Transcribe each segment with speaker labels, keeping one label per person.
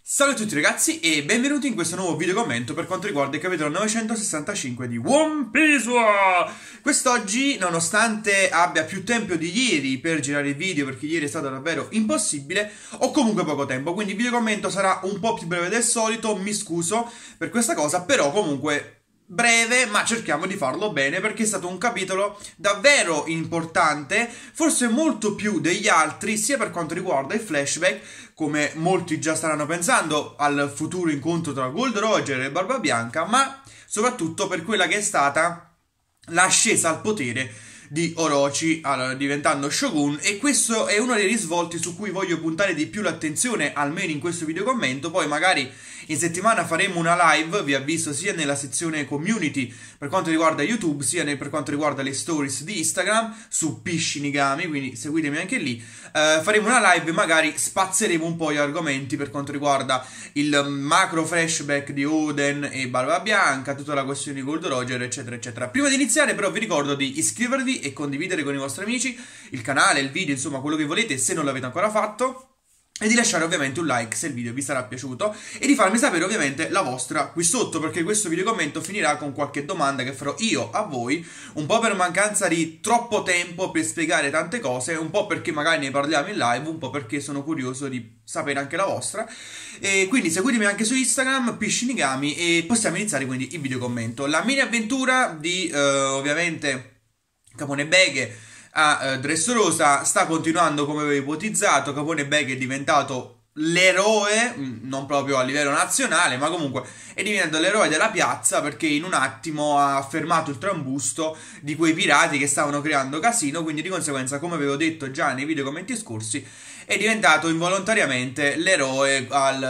Speaker 1: Salve a tutti ragazzi e benvenuti in questo nuovo video commento per quanto riguarda il capitolo 965 di One Piece. Quest'oggi, nonostante abbia più tempo di ieri per girare il video, perché ieri è stato davvero impossibile, ho comunque poco tempo, quindi il video commento sarà un po' più breve del solito, mi scuso per questa cosa, però comunque breve, ma cerchiamo di farlo bene perché è stato un capitolo davvero importante, forse molto più degli altri, sia per quanto riguarda i flashback, come molti già staranno pensando al futuro incontro tra Gold Roger e Barba Bianca, ma soprattutto per quella che è stata l'ascesa al potere di Orochi diventando Shogun, e questo è uno dei risvolti su cui voglio puntare di più l'attenzione, almeno in questo video commento. Poi magari in settimana faremo una live, vi avviso, sia nella sezione community per quanto riguarda YouTube, sia per quanto riguarda le stories di Instagram su Shinigami, quindi seguitemi anche lì. Faremo una live e magari spazieremo un po' gli argomenti per quanto riguarda il macro flashback di Oden e Barba Bianca, tutta la questione di Gold Roger, eccetera eccetera. Prima di iniziare però vi ricordo di iscrivervi e condividere con i vostri amici il canale, il video, insomma quello che volete se non l'avete ancora fatto, e di lasciare ovviamente un like se il video vi sarà piaciuto e di farmi sapere ovviamente la vostra qui sotto, perché questo video commento finirà con qualche domanda che farò io a voi, un po' per mancanza di troppo tempo per spiegare tante cose, un po' perché magari ne parliamo in live, un po' perché sono curioso di sapere anche la vostra. E quindi seguitemi anche su Instagram, Shinigami, e possiamo iniziare quindi il video commento. La mini avventura di ovviamente Capone Beghe a Dressrosa sta continuando come avevo ipotizzato. Capone Beghe è diventato l'eroe, non proprio a livello nazionale, ma comunque è diventato l'eroe della piazza, perché in un attimo ha fermato il trambusto di quei pirati che stavano creando casino, quindi di conseguenza, come avevo detto già nei video commenti scorsi, è diventato involontariamente l'eroe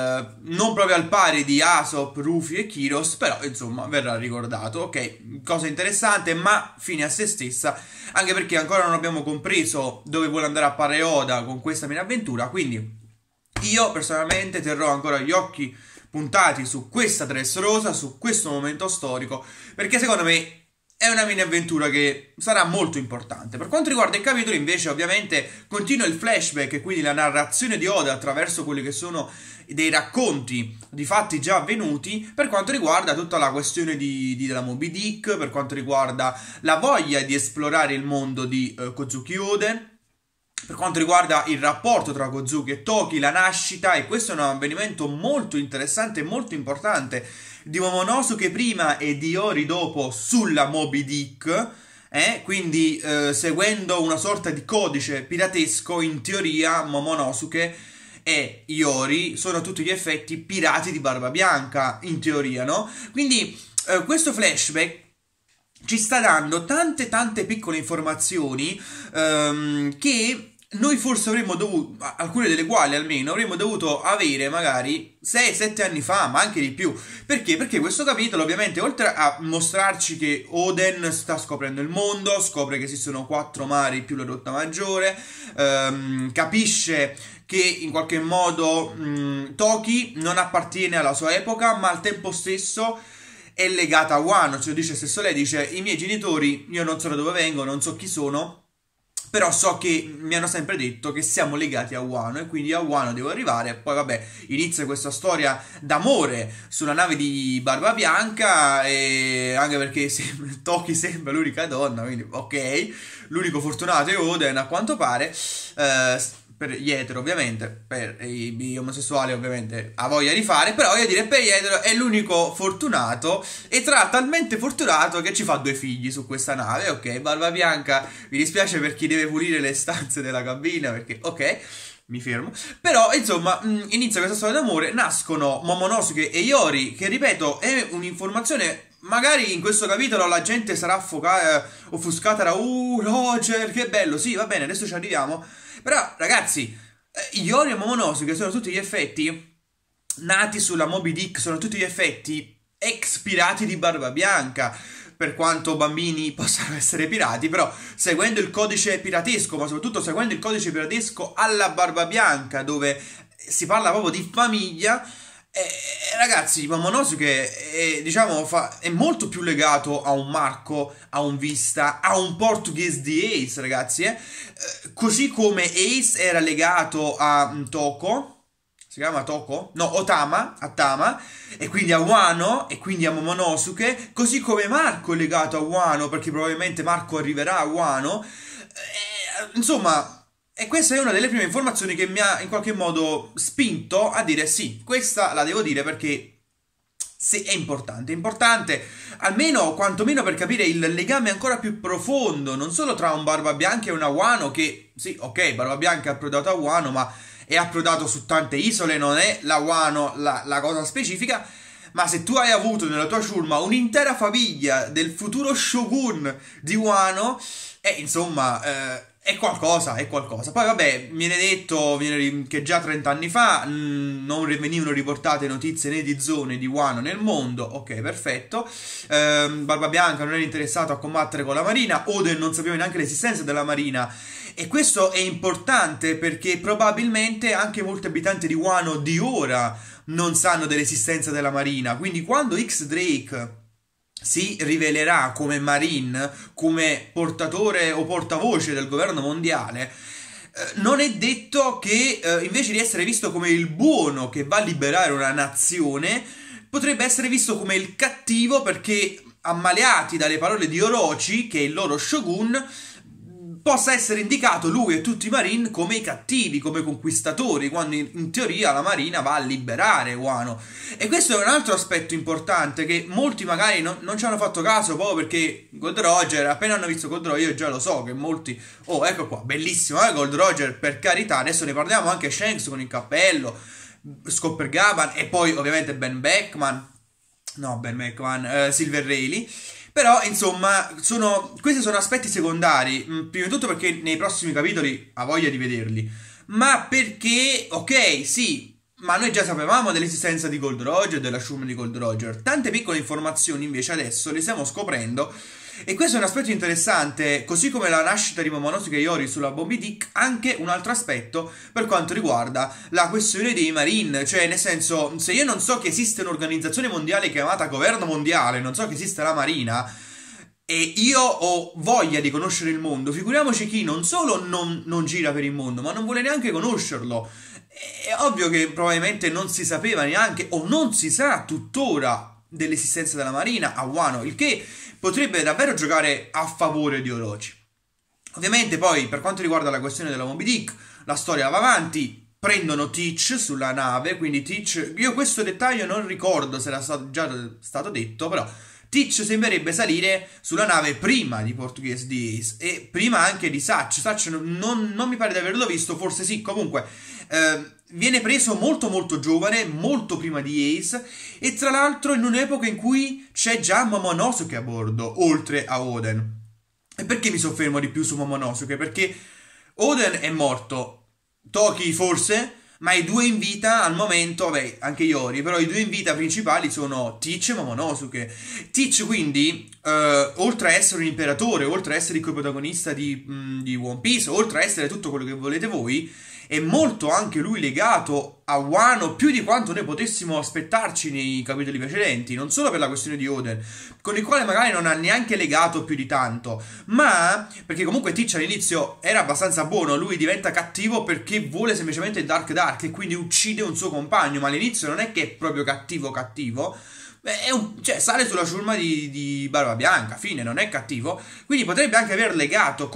Speaker 1: non proprio al pari di Aesop, Rufy e Kyros, però insomma verrà ricordato. Ok, cosa interessante, ma fine a se stessa, anche perché ancora non abbiamo compreso dove vuole andare a parare Oda con questa mini avventura, quindi io personalmente terrò ancora gli occhi puntati su questa Dressrosa, su questo momento storico, perché secondo me è una mini avventura che sarà molto importante. Per quanto riguarda il capitolo invece, ovviamente continua il flashback e quindi la narrazione di Oda attraverso quelli che sono dei racconti di fatti già avvenuti, per quanto riguarda tutta la questione della Moby Dick, per quanto riguarda la voglia di esplorare il mondo di Kozuki Oden, per quanto riguarda il rapporto tra Kozuki e Toki, la nascita, e questo è un avvenimento molto interessante e molto importante, di Momonosuke prima e di Iori dopo sulla Moby Dick, quindi seguendo una sorta di codice piratesco, in teoria Momonosuke e Iori sono a tutti gli effetti pirati di Barba Bianca, in teoria, no? Quindi questo flashback ci sta dando tante piccole informazioni che noi forse avremmo dovuto, alcune delle quali almeno, avremmo dovuto avere magari 6-7 anni fa, ma anche di più. Perché? Perché questo capitolo ovviamente, oltre a mostrarci che Oden sta scoprendo il mondo, scopre che esistono 4 mari più la rotta maggiore, capisce che in qualche modo Toki non appartiene alla sua epoca, ma al tempo stesso è legata a Wano, ce lo dice stesso lei, dice: i miei genitori, io non so da dove vengo, non so chi sono, però so che mi hanno sempre detto che siamo legati a Wano e quindi a Wano devo arrivare. Poi vabbè, inizia questa storia d'amore sulla nave di Barba Bianca, e anche perché Toki sembra l'unica donna, quindi ok, l'unico fortunato è Oden a quanto pare, per gli etero ovviamente, per i omosessuali ovviamente ha voglia di fare, però voglio dire, per gli etero è l'unico fortunato, e tra talmente fortunato che ci fa 2 figli su questa nave. Ok, Barba Bianca, mi dispiace per chi deve pulire le stanze della cabina, perché ok, mi fermo. Però insomma inizia questa storia d'amore, nascono Momonosuke e Iori, che ripeto è un'informazione. Magari in questo capitolo la gente sarà offuscata da Roger, che bello, sì, va bene, adesso ci arriviamo. Però ragazzi, Iori e Momonosuke sono tutti gli effetti nati sulla Moby Dick, sono tutti gli effetti ex pirati di Barba Bianca, per quanto bambini possano essere pirati, però seguendo il codice piratesco, ma soprattutto seguendo il codice piratesco alla Barba Bianca, dove si parla proprio di famiglia. Ragazzi, Momonosuke diciamo è molto più legato a un Marco, a un Vista, a un Portuguese di Ace, ragazzi, così come Ace era legato a Toko, si chiama Toko? No, Otama, a Tama, e quindi a Wano, e quindi a Momonosuke, così come Marco è legato a Wano, perché probabilmente Marco arriverà a Wano. Insomma, e questa è una delle prime informazioni che mi ha in qualche modo spinto a dire sì, questa la devo dire perché sì, è importante, almeno quantomeno per capire il legame ancora più profondo, non solo tra un Barbabianca e una Wano, che sì, ok, Barbabianca è approdato a Wano, ma è approdato su tante isole, non è la Wano la cosa specifica. Ma se tu hai avuto nella tua ciurma un'intera famiglia del futuro shogun di Wano, insomma, è qualcosa, è qualcosa. Poi vabbè, viene detto che già 30 anni fa non venivano riportate notizie né di zone di Wano nel mondo. Ok, perfetto. Barbabianca non era interessato a combattere con la Marina, Oden non sapeva neanche l'esistenza della Marina. E questo è importante perché probabilmente anche molti abitanti di Wano di ora non sanno dell'esistenza della Marina. Quindi quando X-Drake si rivelerà come Marine, come portatore o portavoce del governo mondiale, non è detto che invece di essere visto come il buono che va a liberare una nazione, potrebbe essere visto come il cattivo perché, ammaliati dalle parole di Orochi, che è il loro shogun, possa essere indicato lui e tutti i Marine come i cattivi, come conquistatori, quando in teoria la Marina va a liberare Wano. E questo è un altro aspetto importante che molti magari non ci hanno fatto caso proprio perché Gold Roger, appena hanno visto Gold Roger, io già lo so che molti, oh ecco qua, bellissimo, Gold Roger, per carità, adesso ne parliamo anche Shanks con il cappello, Scopper Gaban e poi ovviamente Ben Beckman, Silver Rayleigh. Però, insomma, questi sono aspetti secondari. Prima di tutto perché nei prossimi capitoli ha voglia di vederli. Ma perché, ok, sì, ma noi già sapevamo dell'esistenza di Gold Roger, della Shuma di Gold Roger. Tante piccole informazioni invece adesso le stiamo scoprendo. E questo è un aspetto interessante, così come la nascita di Momonosuke Yori sulla Moby Dick, anche un altro aspetto per quanto riguarda la questione dei Marine, cioè nel senso, se io non so che esiste un'organizzazione mondiale chiamata Governo Mondiale, non so che esiste la Marina, e io ho voglia di conoscere il mondo, figuriamoci chi non solo non gira per il mondo, ma non vuole neanche conoscerlo. È ovvio che probabilmente non si sapeva neanche, o non si sa tuttora, dell'esistenza della Marina a Wano, il che potrebbe davvero giocare a favore di Orochi. Ovviamente poi per quanto riguarda la questione della Moby Dick, la storia va avanti, prendono Teach sulla nave, quindi Teach, io questo dettaglio non ricordo se era già stato detto, però Teach sembrerebbe salire sulla nave prima di Portuguese di Ace e prima anche di Satch. Satch non mi pare di averlo visto, forse sì, comunque viene preso molto molto giovane, molto prima di Ace, e tra l'altro in un'epoca in cui c'è già Momonosuke a bordo, oltre a Oden. E perché mi soffermo di più su Momonosuke? Perché Oden è morto, Toki forse, ma i due in vita al momento, vabbè, anche Yori, però i due in vita principali sono Teach e Momonosuke. Teach quindi, oltre a essere un imperatore, oltre a essere il coprotagonista di One Piece, oltre a essere tutto quello che volete voi, è molto anche lui legato a Wano, più di quanto noi potessimo aspettarci nei capitoli precedenti, non solo per la questione di Oden, con il quale magari non ha neanche legato più di tanto, ma perché comunque Teach all'inizio era abbastanza buono, lui diventa cattivo perché vuole semplicemente Dark e quindi uccide un suo compagno, ma all'inizio non è che è proprio cattivo, cioè sale sulla ciurma di Barbabianca, fine, non è cattivo, quindi potrebbe anche aver legato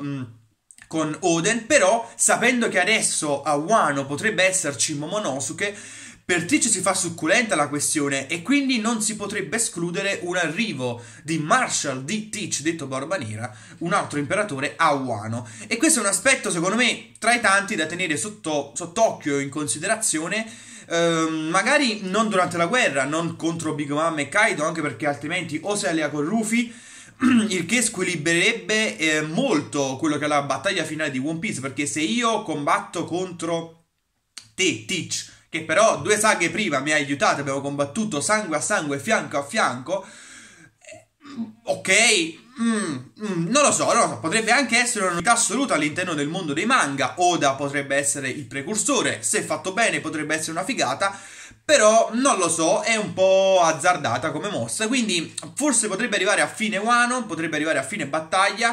Speaker 1: con Oden, però sapendo che adesso a Wano potrebbe esserci Momonosuke, per Teach si fa succulenta la questione e quindi non si potrebbe escludere un arrivo di Marshall di Teach, detto Barba Nera, un altro imperatore a Wano. E questo è un aspetto secondo me tra i tanti da tenere sott'occhio in considerazione, magari non durante la guerra, non contro Big Mom e Kaido, anche perché altrimenti o si allea con Luffy, il che squilibrerebbe molto quello che è la battaglia finale di One Piece, perché se io combatto contro te, Teach, che però 2 saghe prima mi ha aiutato, abbiamo combattuto sangue a sangue, fianco a fianco, ok, non lo so, potrebbe anche essere una novità assoluta all'interno del mondo dei manga. Oda potrebbe essere il precursore, se fatto bene potrebbe essere una figata, però non lo so, è un po' azzardata come mossa, quindi forse potrebbe arrivare a fine Wano, potrebbe arrivare a fine battaglia,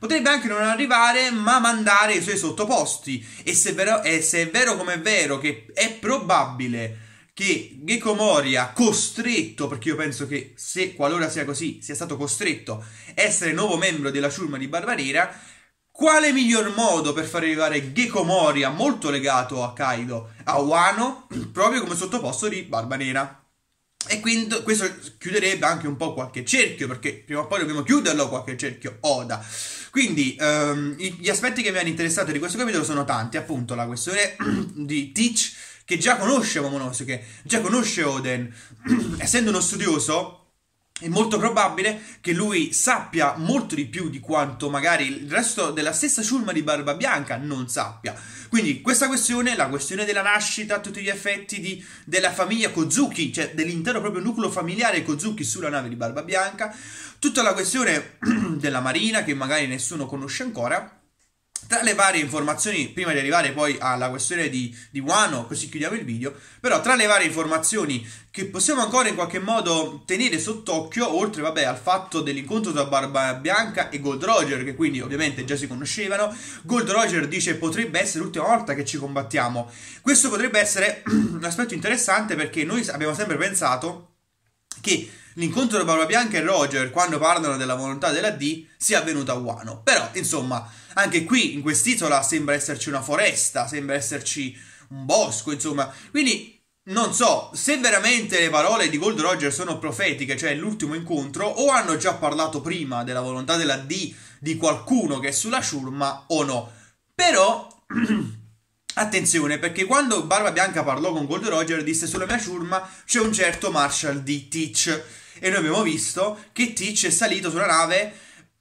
Speaker 1: potrebbe anche non arrivare, ma mandare i suoi sottoposti. E se è vero come è vero che è probabile che Gecko Moria costretto, perché io penso che se qualora sia così, sia stato costretto a essere nuovo membro della ciurma di Barba Nera, quale miglior modo per far arrivare Gecko Moria, molto legato a Kaido, a Wano, proprio come sottoposto di Barba Nera? E quindi questo chiuderebbe anche un po' qualche cerchio, perché prima o poi dobbiamo chiuderlo qualche cerchio Oda. Quindi gli aspetti che mi hanno interessato di questo capitolo sono tanti, appunto la questione di Teach, che già conosce Momonosuke, già conosce Oden, essendo uno studioso è molto probabile che lui sappia molto di più di quanto magari il resto della stessa ciurma di Barba Bianca non sappia. Quindi questa questione, la questione della nascita a tutti gli effetti della famiglia Kozuki, cioè dell'intero proprio nucleo familiare Kozuki sulla nave di Barba Bianca, tutta la questione della marina che magari nessuno conosce ancora. Tra le varie informazioni, prima di arrivare poi alla questione di Wano, così chiudiamo il video, però tra le varie informazioni che possiamo ancora in qualche modo tenere sott'occhio, oltre vabbè al fatto dell'incontro tra Barba Bianca e Gold Roger, che quindi ovviamente già si conoscevano, Gold Roger dice potrebbe essere l'ultima volta che ci combattiamo. Questo potrebbe essere un aspetto interessante perché noi abbiamo sempre pensato che l'incontro tra Barba Bianca e Roger, quando parlano della volontà della D, sia avvenuto a Wano. Però, insomma, anche qui, in quest'isola, sembra esserci una foresta, sembra esserci un bosco, insomma. Quindi, non so, se veramente le parole di Gold Roger sono profetiche, cioè l'ultimo incontro, o hanno già parlato prima della volontà della D di qualcuno che è sulla ciurma, o no. Però... attenzione, perché quando Barba Bianca parlò con Gold Roger disse sulla mia ciurma c'è un certo Marshall D. Teach, e noi abbiamo visto che Teach è salito sulla nave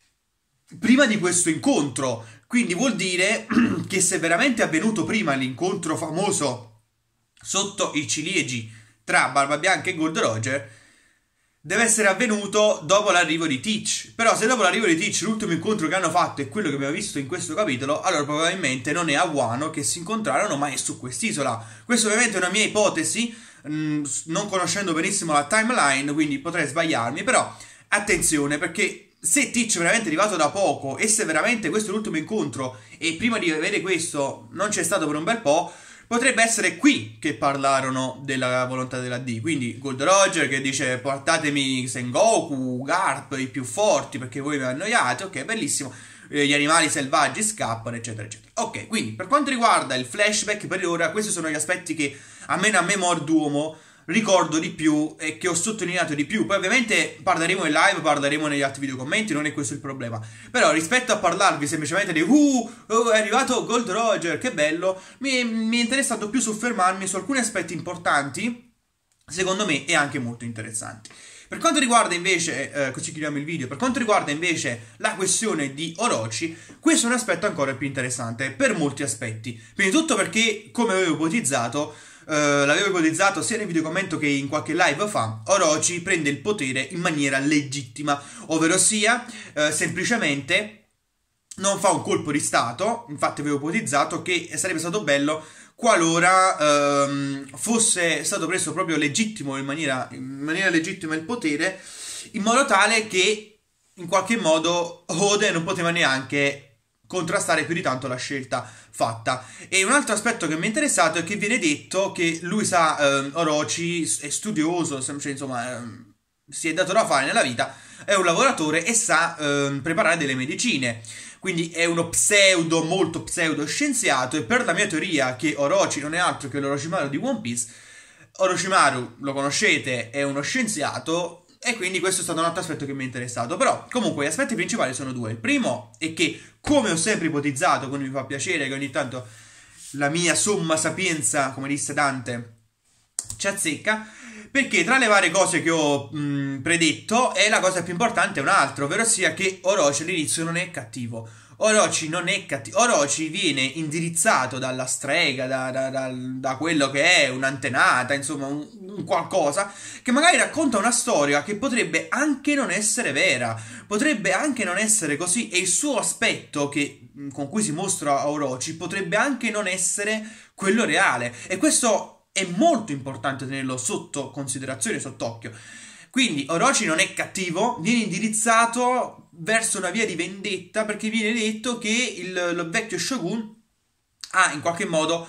Speaker 1: prima di questo incontro, quindi vuol dire che se veramente è avvenuto prima l'incontro famoso sotto i ciliegi tra Barba Bianca e Gold Roger, deve essere avvenuto dopo l'arrivo di Teach. Però se dopo l'arrivo di Teach l'ultimo incontro che hanno fatto è quello che abbiamo visto in questo capitolo, allora probabilmente non è a Wano che si incontrarono, ma è su quest'isola. Questa ovviamente è una mia ipotesi, non conoscendo benissimo la timeline, quindi potrei sbagliarmi, però attenzione, perché se Teach è veramente arrivato da poco e se veramente questo è l'ultimo incontro e prima di avere questo non c'è stato per un bel po', potrebbe essere qui che parlarono della volontà della D. Quindi Gold Roger che dice portatemi Sengoku, Garp, i più forti perché voi mi annoiate, ok, bellissimo, gli animali selvaggi scappano, eccetera, eccetera. Ok, quindi per quanto riguarda il flashback, per ora questi sono gli aspetti che a memoria d'uomo ricordo di più e che ho sottolineato di più. Poi ovviamente parleremo in live, parleremo negli altri video commenti, non è questo il problema. Però rispetto a parlarvi semplicemente di è arrivato Gold Roger, che bello, mi è interessato più soffermarmi su alcuni aspetti importanti, secondo me, e anche molto interessanti. Per quanto riguarda invece, così chiudiamo il video, per quanto riguarda invece la questione di Orochi, questo è un aspetto ancora più interessante, per molti aspetti. Prima di tutto perché, come avevo ipotizzato, l'avevo ipotizzato sia nel video commento che in qualche live fa, Orochi prende il potere in maniera legittima, ovvero sia semplicemente non fa un colpo di stato. Infatti avevo ipotizzato che sarebbe stato bello qualora fosse stato preso proprio legittimo in maniera legittima il potere, in modo tale che in qualche modo Oden non poteva neanche contrastare più di tanto la scelta fatta. E un altro aspetto che mi è interessato è che viene detto che lui sa, Orochi è studioso, cioè, insomma, si è dato da fare nella vita, è un lavoratore e sa preparare delle medicine. Quindi è uno molto pseudo scienziato, e per la mia teoria che Orochi non è altro che l'Orochimaru di One Piece, Orochimaru, lo conoscete, è uno scienziato, e quindi questo è stato un altro aspetto che mi è interessato. Però comunque gli aspetti principali sono due. Il primo è che, come ho sempre ipotizzato, quindi mi fa piacere che ogni tanto la mia somma sapienza, come disse Dante, ci azzecca, perché tra le varie cose che ho predetto è la cosa più importante è un altro, ovvero sia che Orochi all'inizio non è cattivo. Orochi non è cattivo. Orochi viene indirizzato dalla strega, da quello che è un'antenata, insomma un qualcosa che magari racconta una storia che potrebbe anche non essere vera, potrebbe anche non essere così, e il suo aspetto con cui si mostra Orochi potrebbe anche non essere quello reale, e questo è molto importante tenerlo sotto considerazione, sott'occhio. Quindi Orochi non è cattivo, viene indirizzato verso una via di vendetta, perché viene detto che il vecchio shogun ha in qualche modo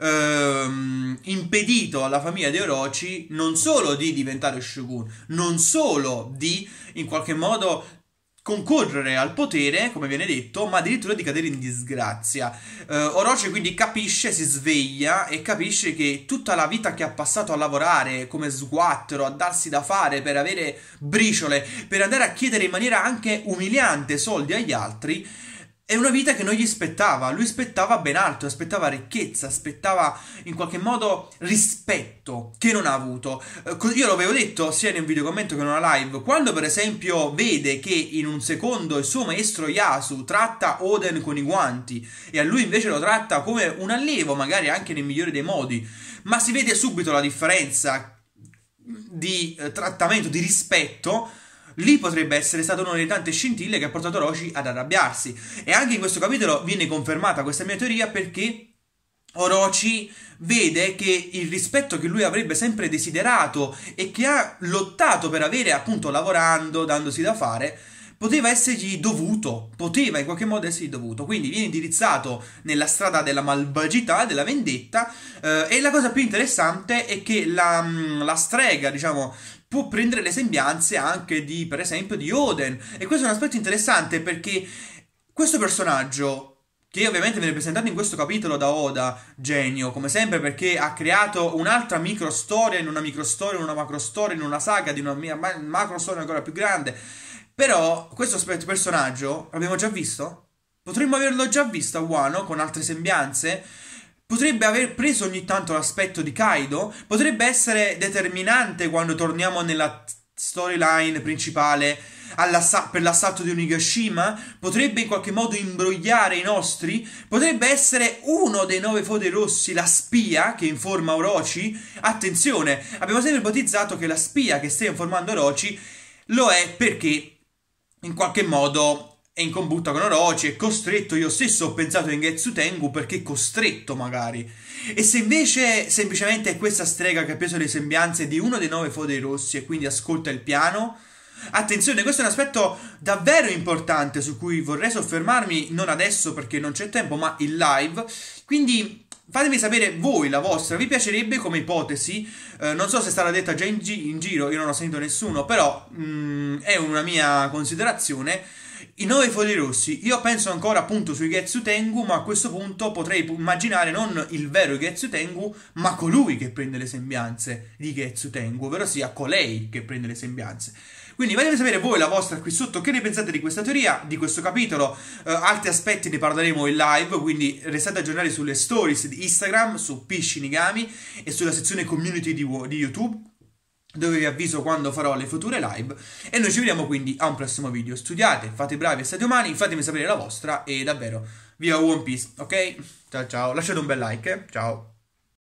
Speaker 1: impedito alla famiglia di Orochi non solo di diventare shogun, non solo di in qualche modo concorrere al potere, come viene detto, ma addirittura di cadere in disgrazia. Orochi quindi capisce, si sveglia e capisce che tutta la vita che ha passato a lavorare come sguattero, a darsi da fare per avere briciole, per andare a chiedere in maniera anche umiliante soldi agli altri, è una vita che non gli spettava. Lui aspettava ben altro, aspettava ricchezza, aspettava in qualche modo rispetto, che non ha avuto. Io l'avevo detto sia in un video commento che in una live, quando per esempio vede che in un secondo il suo maestro Yasu tratta Oden con i guanti e a lui invece lo tratta come un allievo, magari anche nel migliore dei modi, ma si vede subito la differenza di trattamento, di rispetto. Lì potrebbe essere stata una delle tante scintille che ha portato Orochi ad arrabbiarsi. E anche in questo capitolo viene confermata questa mia teoria, perché Orochi vede che il rispetto che lui avrebbe sempre desiderato e che ha lottato per avere, appunto lavorando, dandosi da fare, poteva essergli dovuto, poteva in qualche modo essergli dovuto. Quindi viene indirizzato nella strada della malvagità, della vendetta, e la cosa più interessante è che la strega, diciamo, può prendere le sembianze anche di, per esempio, di Oden. E questo è un aspetto interessante, perché questo personaggio, che ovviamente viene presentato in questo capitolo da Oda, genio, come sempre, perché ha creato un'altra micro storia in una micro storia, in una macro storia, in una saga di una macro storia ancora più grande. Però questo personaggio l'abbiamo già visto? Potremmo averlo già visto a Wano con altre sembianze? Potrebbe aver preso ogni tanto l'aspetto di Kaido? Potrebbe essere determinante quando torniamo nella storyline principale per l'assalto di Onigashima? Potrebbe in qualche modo imbrogliare i nostri? Potrebbe essere uno dei 9 Fode Rossi, la spia che informa Orochi? Attenzione, abbiamo sempre ipotizzato che la spia che sta informando Orochi lo è perché in qualche modo è in combutta con Orochi, è costretto. Io stesso ho pensato in Getsu Tengu perché costretto magari. E se invece semplicemente è questa strega che ha preso le sembianze di uno dei 9 Fode Rossi e quindi ascolta il piano? Attenzione, questo è un aspetto davvero importante su cui vorrei soffermarmi, non adesso perché non c'è tempo, ma in live. Quindi fatemi sapere voi la vostra, vi piacerebbe come ipotesi? Non so se è stata detta già in giro, io non ho sentito nessuno, però è una mia considerazione. I 9 Fode Rossi, io penso ancora appunto sui Getsu Tengu, ma a questo punto potrei immaginare non il vero Getsu Tengu, ma colui che prende le sembianze di Getsu Tengu, ovvero sia colei che prende le sembianze. Quindi fatemi sapere voi la vostra qui sotto, che ne pensate di questa teoria, di questo capitolo. Altri aspetti ne parleremo in live, quindi restate aggiornati sulle stories di Instagram, su Pishinigami e sulla sezione community di YouTube, dove vi avviso quando farò le future live. E noi ci vediamo quindi a un prossimo video. Studiate, fate i bravi e state umani, fatemi sapere la vostra e davvero viva One Piece, ok? Ciao ciao, lasciate un bel like, ciao.